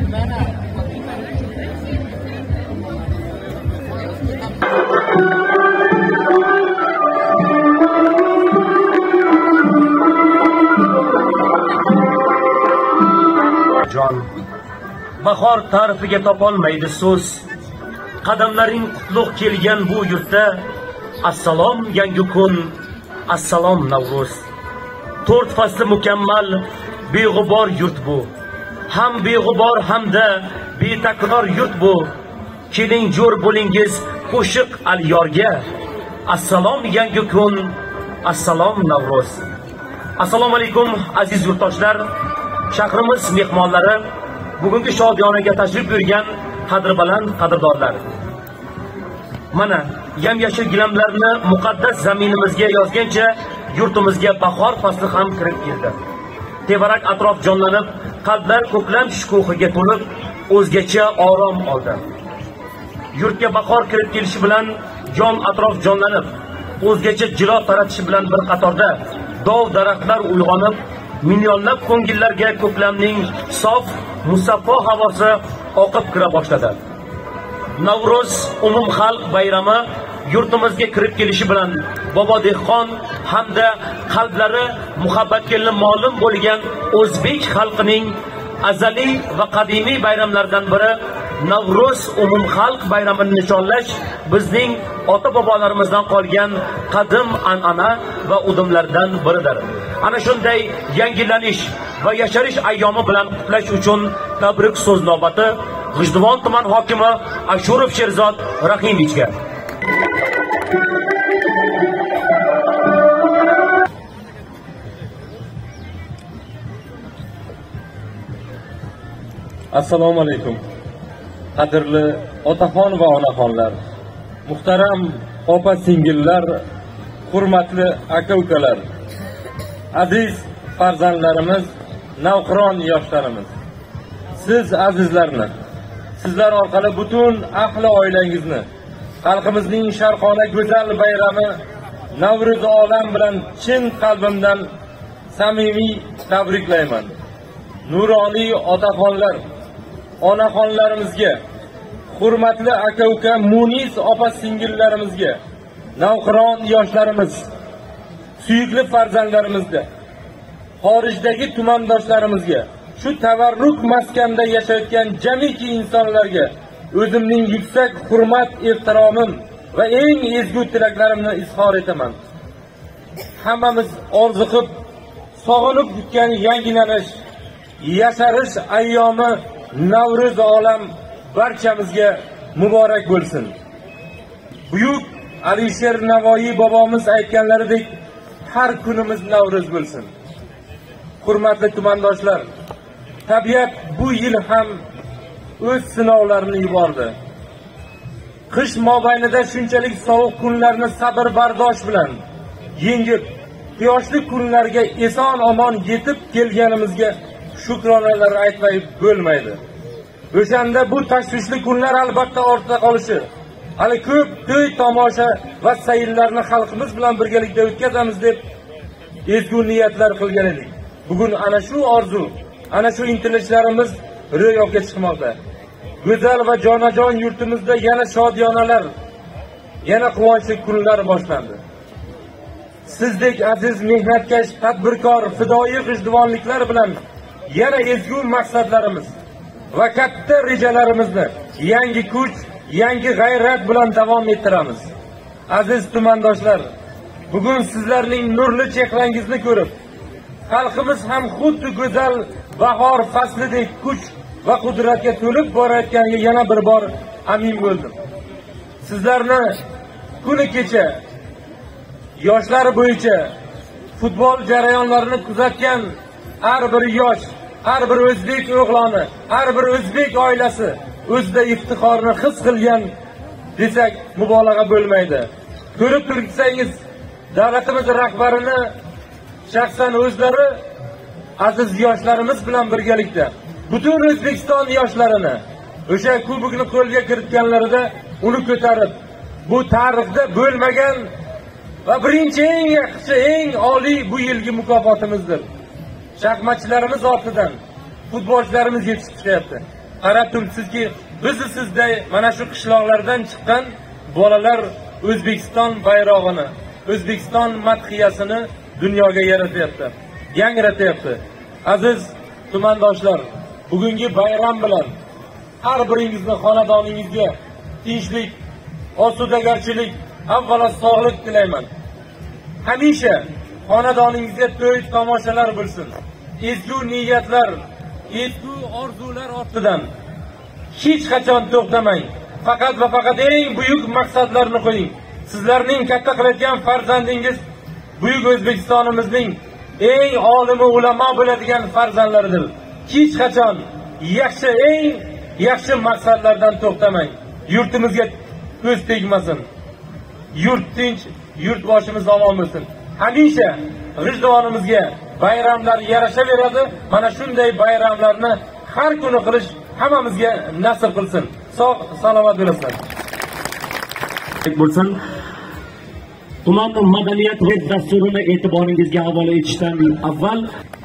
Jon, bahor ta'rifiga topolmaydi so'z. Qadamlaring qutlug' kelgan bu yurtda, assalom yangi kun, assalom Navruz. 4 fasli mukammal, beg'ubor yurt bu. Ham beg'ubor hamda betakror yurt bu. Keling jo'r bo'lingiz qo'shiq al-yorga. Assalom yangi kun, assalom Navruz. Assalomu alaykum aziz yurtdoshlar, shahrimiz mehmonlari, bugungi shodiyonaga tashrif buyurgan qadrbaland qadrdorlar. Mana yam-yashil gilamlarni muqaddas zaminimizga yozgancha yurtimizga bahor fasli ham kirib keldi. Tevarak atrof jonlanib, qalblar ko'klam shukuhiga to'lib, o'zgacha orom oldi. Yurtga bahor kirib kelishi bilan jon atrof jonlanib, o'zgacha jilo taratishi bilan bir qatorda dov daraxtlar uyg'onib, millionlab ko'ngillarga ko'klamning sof, musaffo havosi oqib kira boshladi. Navruz umumxalq bayrami yurtimizga kirib kelishi bilan bobo dehqon hamda qalblari muhabbatga ma'lum bo'lgan o'zbek xalqining azaliy va qadimiy bayramlaridan biri Navruz umumxalq bayramini nishonlash bizning ota-bobolarimizdan qolgan qadim an'ana va udumlardan biridir. Ana shunday yangilanish va yasharish ayyomi bilan qutlash uchun tabrik so'z navbati G'ijduvon tuman hokimi Ashurov Sherzod Rahimovichga. Assalomu alaykum. Qadrli otaxon va onaxonlar, muhtaram opa-singillar, hurmatli aka-ukalar, aziz farzandlarimiz, navqiron yoshlarimiz. Siz azizlarni, sizlar orqali butun ahli oilangizni xalqimizning sharqona go'zal bayrami Navruz olam bilan chin qalbimdan samimiy tabriklayman. Nuroniy otaxonlar, onaxonlarimizga, hurmatli aka-uka, munis opa-singillarimizga, navqiron yoshlarimiz, suyukli farzandlarimizga, xorijdagi tumandoshlarimizga, shu tavarruk maskanda yashayotgan jamiki insonlarga o'zimning yuksak hurmat, ehtiromim va eng ezgu tilaklarimni izhor etaman. Hammamiz orziqib, sog'inib kutgan yangilanish, yasharish ayyomi Navruz olam barchamizga muborak bo'lsin. Buyuk Alisher Navoiy bobomiz aytganlaridek, har kunimiz Navruz bo'lsin. Hurmatli tumandoshlar, tabiat bu yil ham o'z sinovlarini yubordi. Qish mobaynida shunchalik sovuq kunlarni sabr bardosh bilan yengib, quyoshli kunlarga eson-omon yetib kelganimizga shukronalar aytmay bo'lmaydi. O'shanda bu tashvishli kunlar albatta ortda qolishi, hali ko'p to'y tomosha va sayllarni xalqimiz bilan birgalikda o'tkazamiz deb ezgu niyatlar qilgan edik. Bugun ana shu orzu, ana shu intilishlarimiz ro'yobga chiqmoqda. Go'zal va jonajon yurtimizda yana shodiyonalar, yana quvonchli kunlar boshlandi. Sizdek aziz mehnatkash, tadbirkor, fidoyi g'ijduvonliklar bilan yana ezgu maqsadlarimiz va katta rejalarimizni yangi kuch, yangi g'ayrat bilan davom ettiramiz. Aziz tumandoshlar, bugun sizlarning nurli chehrangizni ko'rib, xalqimiz ham xuddi go'zal bahor faslidek kuch va qudratga to'lib borayotganiga yana bir bor amin bo'ldim. Sizlarni kuni kecha yoshlar bo'yicha futbol jarayonlarini kuzatgan har bir yosh, har bir o'zbek o'g'loni, har bir o'zbek oilasi o'zida iftixorni his qilgan desak mubolag'a bo'lmaydi. Ko'rib tursangiz, davlatimiz rahbarini shaxsan o'zlari aziz yoshlarimiz bilan birgalikda butun O'zbekiston yoshlarini o'sha kubokni qo'lga kiritganlarida uni ko'tarib, bu tarixda bo'lmagan va birinchi eng yaxshi, eng oliy bu yilgi mukofotimizdir. Shaxmatchilarimiz ortidan futbolchilarimiz yetishib chiqyapti. qarab turibsizki, bizni sizday mana shu qishloqlardan chiqqan bolalar O'zbekiston bayrog'ini, O'zbekiston madhiyasini dunyoga yaratyapti, yangratyapti. Aziz tumandoshlar, bugungi bayram bilan har biringizni xonadoningizga tinchlik, osudagarchilik, avvalo sog'lik tilayman. Hamisha xonadoningizga to'y tomoshalar bo'lsin. Ezgu niyatlar, ezgu orzular ortidan hech qachon to'xtamang. Faqat va faqat eng buyuk maqsadlarni qo'ying. Sizlarning katta qilayotgan farzandingiz buyuk O'zbekistonimizning eng olimi ulamo bo'ladigan farzandlaridir. Hech qachon eng yaxshi maqsadlardan to'xtamang. Yurtimizga ko'z tegmasin. Yurt tinch, yurt boshimiz omon bo'lsin. Hamisha g'ijduvonimizga bayramlar yarashaveradi. Mana shunday bayramlarni har kuni qilish hammamizga nasib qilsin. Sog' salomat bo'linglar. Bo'lsin. Tuman madaniyat dasturini e'tiboringizga havola etishdan avval